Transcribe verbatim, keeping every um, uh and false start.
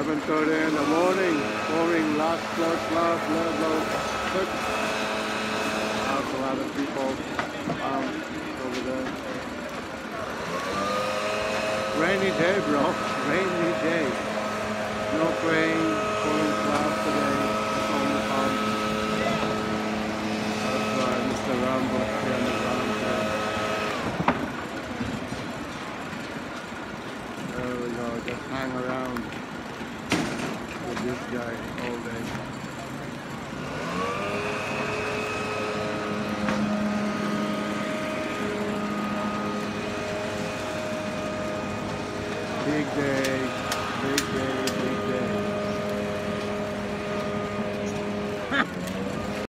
seven thirty in the morning, pouring lots, lots, lots, lots, lots. Lots, a lot of people um, over there. Rainy day, bro. Rainy day. No rain, pouring clouds today. It's only fun. That's why Mister Rambo here on the ground today. There we go. Just hang around with this guy all day. Big day.